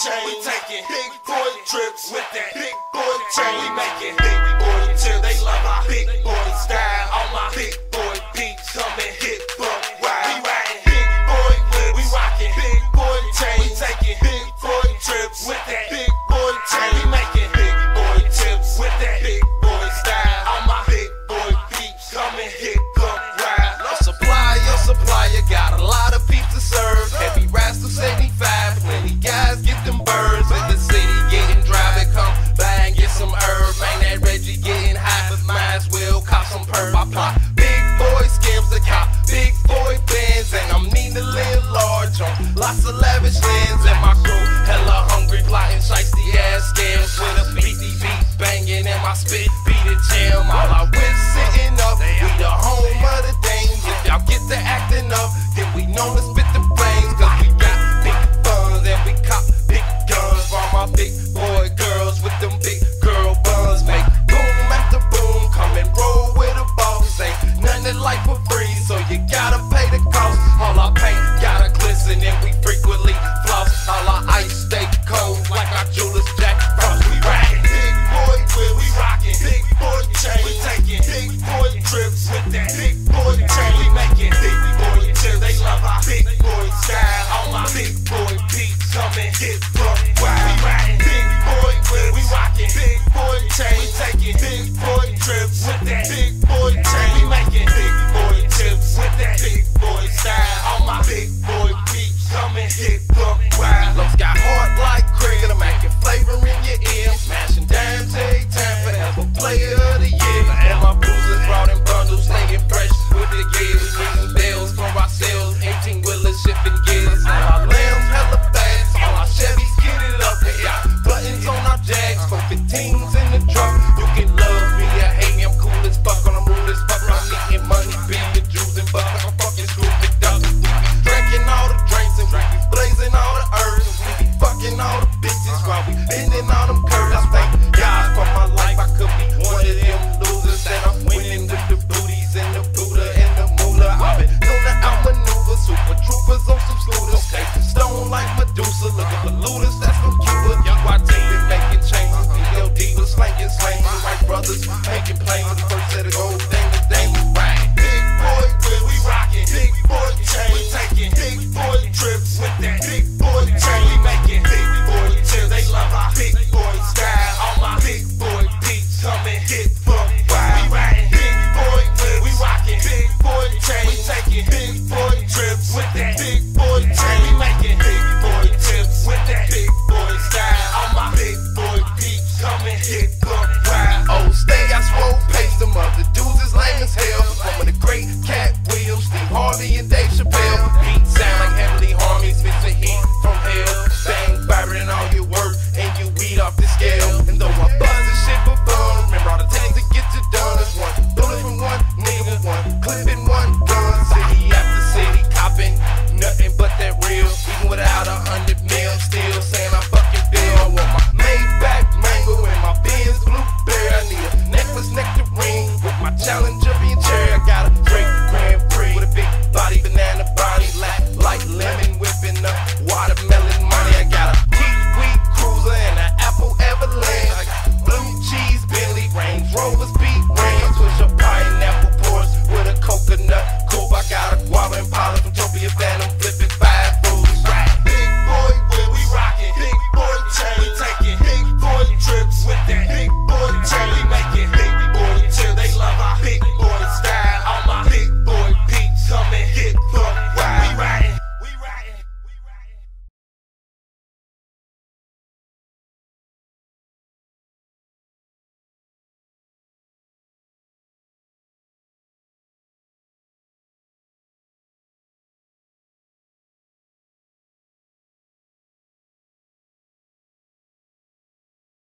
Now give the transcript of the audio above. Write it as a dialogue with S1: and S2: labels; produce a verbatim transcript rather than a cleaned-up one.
S1: chain. We taking big boy trips with that big boy chain. We making big boy tips. They love our big boy style. All my big boy beats coming hit buck ride. We riding big boy whips. We rocking big boy chains. We taking big boy trips with that big boy chain. We making big boy tips with that big boy style. All my big boy beats coming hit buck ride.
S2: Your supplier, your supplier got a lot of peeps to serve. Heavy Rascal seventy-five, plenty guys get them birds. In the city getting dry, but come by and get some herb. Man, that Reggie getting high, but might as well cop some perp. I plot big boy scams to cop, big boy bands, and I'm mean to live large on lots of lavish lands. And my crew hella hungry, plotting shiesty ass scams with a fifty beat banging, and my spit